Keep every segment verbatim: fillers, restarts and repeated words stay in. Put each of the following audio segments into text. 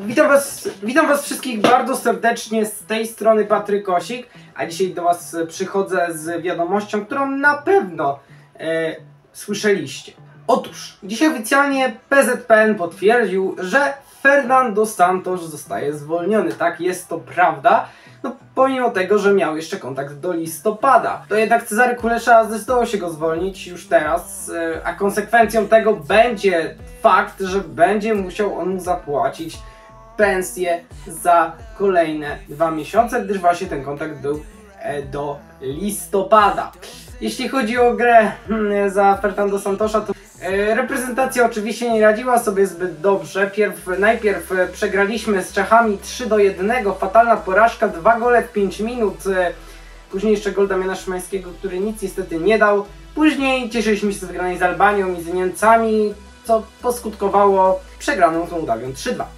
Witam was, witam was wszystkich bardzo serdecznie, z tej strony Patryk Osik, a dzisiaj do was przychodzę z wiadomością, którą na pewno e, słyszeliście. Otóż, dzisiaj oficjalnie P Z P N potwierdził, że Fernando Santos zostaje zwolniony. Tak, jest to prawda, no pomimo tego, że miał jeszcze kontakt do listopada. To jednak Cezary Kulesza zdecydował się go zwolnić już teraz, e, a konsekwencją tego będzie fakt, że będzie musiał on mu zapłacić pensję za kolejne dwa miesiące, gdyż właśnie ten kontrakt był e, do listopada. Jeśli chodzi o grę hmm, za Fernando Santosa, to e, reprezentacja oczywiście nie radziła sobie zbyt dobrze. Pierw, najpierw e, przegraliśmy z Czechami trzy do jednego, fatalna porażka, dwa gole w pięć minut. E, później jeszcze gol Damiana Szymańskiego, który nic niestety nie dał. Później cieszyliśmy się z wygranej z Albanią i z Niemcami, co poskutkowało przegraną z Mołdawią trzy dwa.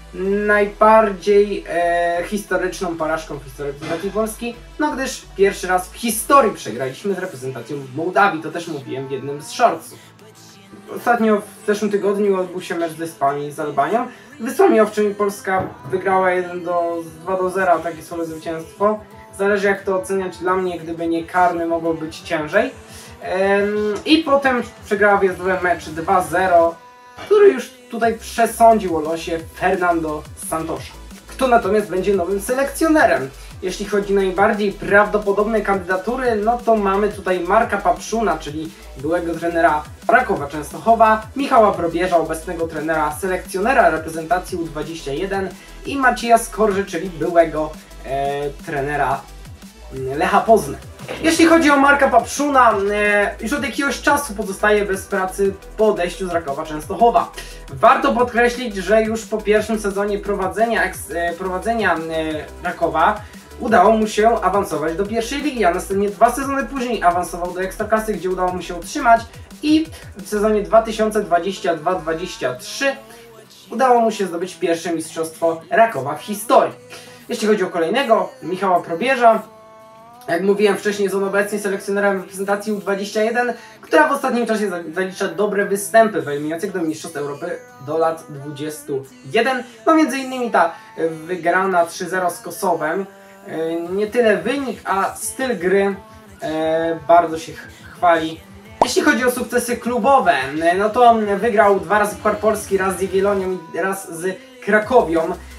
Najbardziej e, historyczną porażką w historii reprezentacji Polski, no gdyż pierwszy raz w historii przegraliśmy z reprezentacją Mołdawii, to też mówiłem w jednym z shortsów. Ostatnio w zeszłym tygodniu odbył się mecz z Wyspami z Albanią. Wyspami owczym Polska wygrała jeden do dwa do zera, takie słowe zwycięstwo. Zależy jak to oceniać, dla mnie gdyby nie karny mogło być ciężej. Ehm, I potem przegrała wyjazdowy mecz dwa zero, który już tutaj przesądził o losie Fernando Santosa. Kto natomiast będzie nowym selekcjonerem? Jeśli chodzi o najbardziej prawdopodobne kandydatury, no to mamy tutaj Marka Papszuna, czyli byłego trenera Rakowa Częstochowa, Michała Probierza, obecnego trenera selekcjonera reprezentacji U dwadzieścia jeden i Macieja Skorży, czyli byłego e, trenera Lecha Poznań. Jeśli chodzi o Marka Papszuna, e, już od jakiegoś czasu pozostaje bez pracy po odejściu z Rakowa Częstochowa. Warto podkreślić, że już po pierwszym sezonie prowadzenia, eks, e, prowadzenia e, Rakowa udało mu się awansować do pierwszej ligi, a następnie dwa sezony później awansował do Ekstraklasy, gdzie udało mu się utrzymać i w sezonie dwa tysiące dwudziestym drugim dwudziestym trzecim udało mu się zdobyć pierwsze mistrzostwo Rakowa w historii. Jeśli chodzi o kolejnego, Michała Probierza, jak mówiłem wcześniej, jest on obecnie selekcjonerem reprezentacji U dwadzieścia jeden, która w ostatnim czasie zalicza dobre występy w eliminacjach do Mistrzostw Europy do lat dwudziestu jeden. No między innymi ta wygrana trzy zero z Kosowem. Nie tyle wynik, a styl gry bardzo się chwali. Jeśli chodzi o sukcesy klubowe, no to wygrał dwa razy Puchar Polski, raz z Jagiellonią i raz z Krakowią.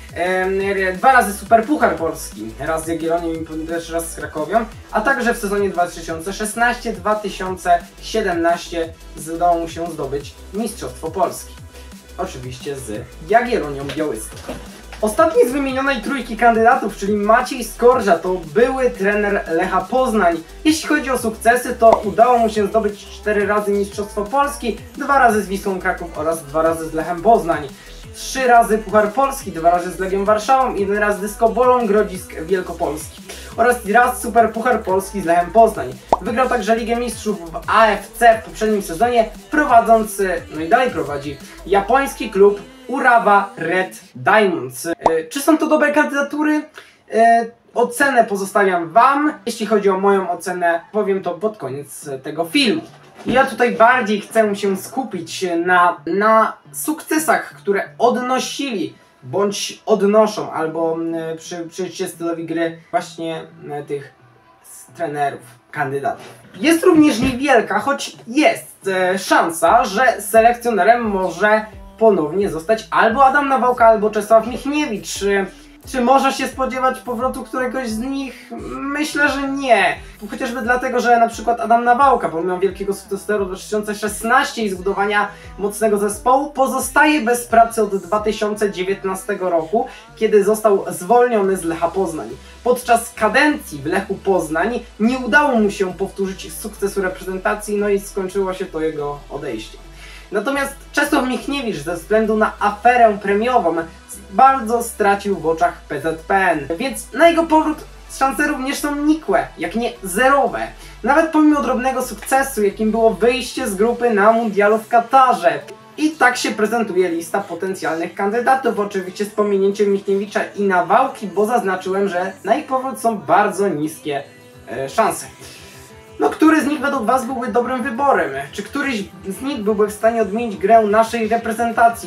Dwa razy Superpuchar Polski, raz z Jagiellonią i też raz z Krakowią, a także w sezonie dwa tysiące szesnastym dwa tysiące siedemnastym udało mu się zdobyć Mistrzostwo Polski. Oczywiście z Jagiellonią Białystok. Ostatni z wymienionej trójki kandydatów, czyli Maciej Skorża, to były trener Lecha Poznań. Jeśli chodzi o sukcesy, to udało mu się zdobyć cztery razy Mistrzostwo Polski, dwa razy z Wisłą Kraków oraz dwa razy z Lechem Poznań. Trzy razy Puchar Polski, dwa razy z Legią Warszawą, jeden raz z Dyskobolą Grodzisk Wielkopolski oraz raz Super Puchar Polski z Lechem Poznań. Wygrał także Ligę Mistrzów w A F C w poprzednim sezonie, prowadząc, no i dalej prowadzi, japoński klub Urawa Red Diamonds. E, czy są to dobre kandydatury? E, ocenę pozostawiam wam. Jeśli chodzi o moją ocenę, powiem to pod koniec tego filmu. Ja tutaj bardziej chcę się skupić na, na sukcesach, które odnosili bądź odnoszą albo przy, przy stylowi gry właśnie tych trenerów, kandydatów. Jest również niewielka, choć jest e, szansa, że selekcjonerem może ponownie zostać albo Adam Nawałka, albo Czesław Michniewicz. Czy, czy można się spodziewać powrotu któregoś z nich? Myślę, że nie. Chociażby dlatego, że na przykład Adam Nawałka, pomimo wielkiego sukcesu dwa tysiące szesnastego i zbudowania mocnego zespołu, pozostaje bez pracy od dwa tysiące dziewiętnastego roku, kiedy został zwolniony z Lecha Poznań. Podczas kadencji w Lechu Poznań nie udało mu się powtórzyć sukcesu reprezentacji, no i skończyło się to jego odejściem. Natomiast Czesław Michniewicz ze względu na aferę premiową bardzo stracił w oczach P Z P N, więc na jego powrót szanse również są nikłe, jak nie zerowe. Nawet pomimo drobnego sukcesu, jakim było wyjście z grupy na mundialu w Katarze. I tak się prezentuje lista potencjalnych kandydatów, oczywiście z pominięciem Michniewicza i Nawałki, bo zaznaczyłem, że na ich powrót są bardzo niskie e, szanse. No, który z nich według was byłby dobrym wyborem? Czy któryś z nich byłby w stanie odmienić grę naszej reprezentacji?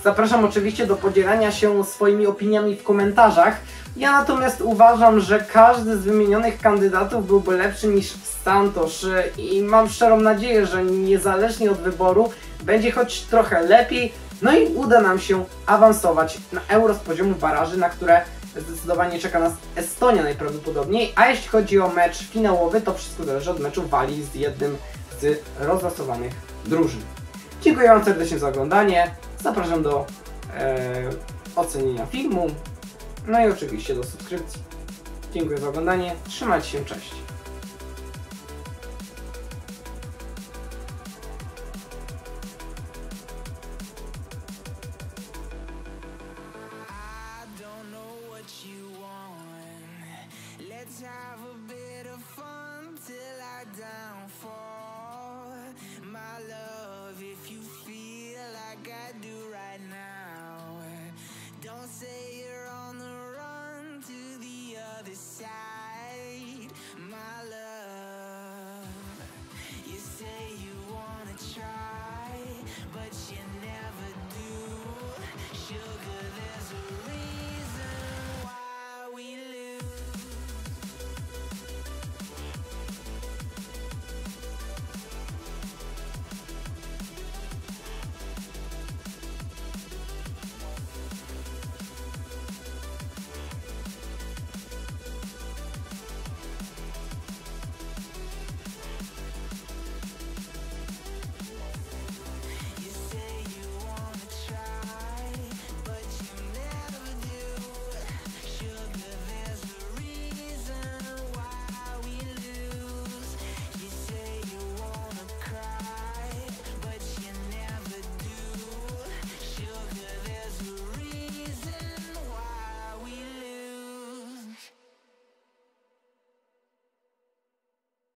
Zapraszam oczywiście do podzielania się swoimi opiniami w komentarzach. Ja natomiast uważam, że każdy z wymienionych kandydatów byłby lepszy niż Santosz i mam szczerą nadzieję, że niezależnie od wyboru będzie choć trochę lepiej, no i uda nam się awansować na Euro z poziomu baraży, na które zdecydowanie czeka nas Estonia najprawdopodobniej, a jeśli chodzi o mecz finałowy, to wszystko zależy od meczu Walii z jednym z rozlosowanych drużyn. Dziękuję Wam serdecznie za oglądanie, zapraszam do e, ocenienia filmu, no i oczywiście do subskrypcji. Dziękuję za oglądanie, trzymajcie się, cześć! Let's have a bit of fun till I die.